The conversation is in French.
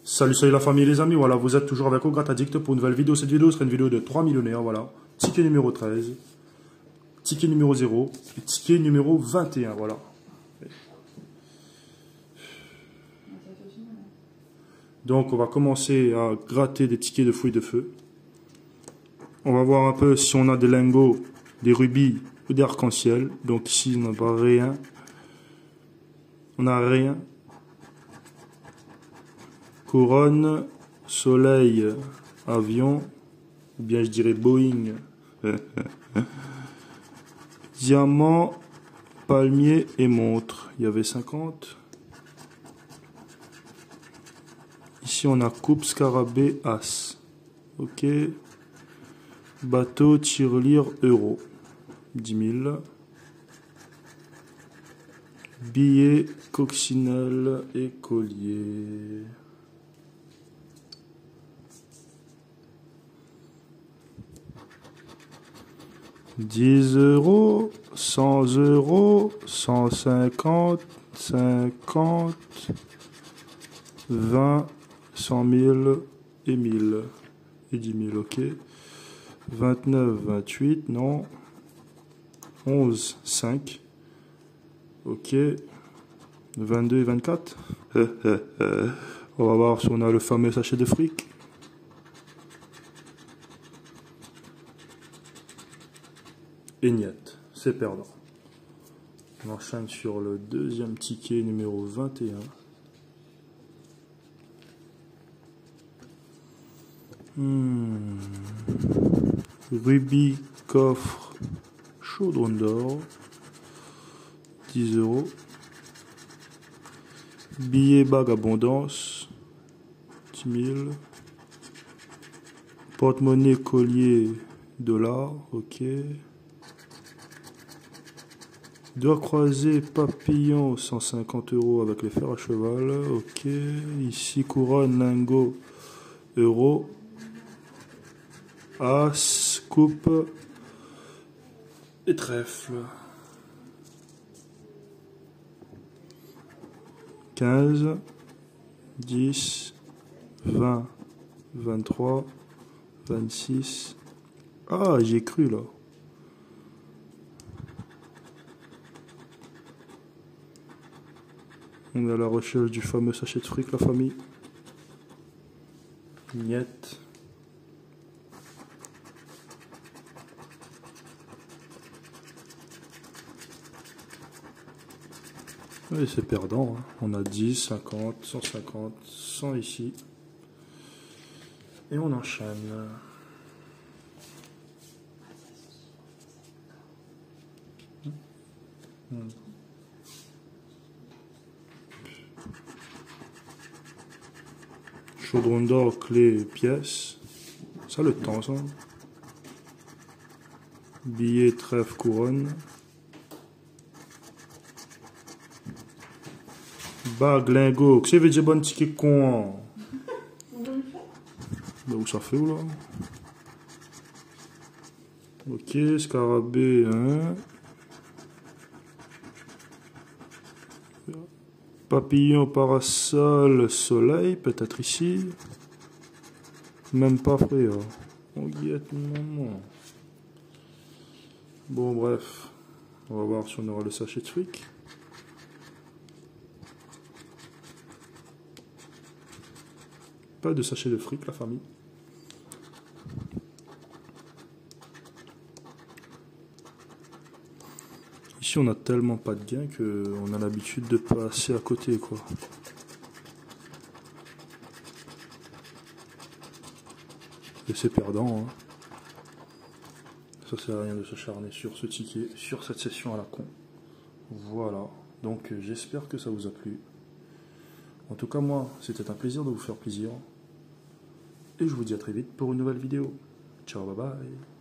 Salut la famille et les amis, voilà, vous êtes toujours avec Ograt Addict pour une nouvelle vidéo. Cette vidéo sera une vidéo de 3 millionnaires, voilà. Ticket numéro 13, ticket numéro 0, et ticket numéro 21, voilà. Donc on va commencer à gratter des tickets de fouilles de feu. On va voir un peu si on a des lingots, des rubis ou des arcs-en-ciel. Donc ici on n'a pas rien. On n'a rien. Couronne, soleil, avion, ou bien je dirais Boeing. Diamant, palmier et montre. Il y avait 50. Ici on a coupe, scarabée, as. Ok. Bateau, tirelire, euro. 10 000. Billet, coccinelle et collier. €10, 100 €, 150, 50, 20, 100 000 et 1000 et 10 000, ok. 29, 28, non. 11, 5, ok. 22 et 24. On va voir si on a le fameux sachet de fric. Et niet, c'est perdant. On enchaîne sur le deuxième ticket numéro 21. Rubis, coffre, chaudron d'or, 10 €. Billet, bague, abondance, 10 000. Porte-monnaie, collier, dollar, ok. Doigt croisé, papillon, 150 € avec les fers à cheval, ok. Ici, couronne, lingot, euro. As, coupe et trèfle. 15, 10, 20, 23, 26. Ah, j'ai cru là. On est à la recherche du fameux sachet de fric, la famille. Niet. Oui, c'est perdant, hein. On a 10, 50, 150, 100 ici. Et on enchaîne. Chaudron d'or, clé, pièce. Ça le temps, ça. Billet, trèfle, couronne. Bague, lingot. Qu'est-ce que veut dire bon ticket con? Où ça fait où là? Ok, scarabée, hein. Papillon, parasol, soleil, peut-être ici. Même pas frère. On guette, non. Bon, bref. On va voir si on aura le sachet de fric. Pas de sachet de fric, la famille. Ici, on a tellement pas de gain qu'on a l'habitude de passer à côté, quoi. Et c'est perdant, hein. Ça sert à rien de s'acharner sur ce ticket, sur cette session à la con. Voilà. Donc, j'espère que ça vous a plu. En tout cas, moi, c'était un plaisir de vous faire plaisir. Et je vous dis à très vite pour une nouvelle vidéo. Ciao, bye bye.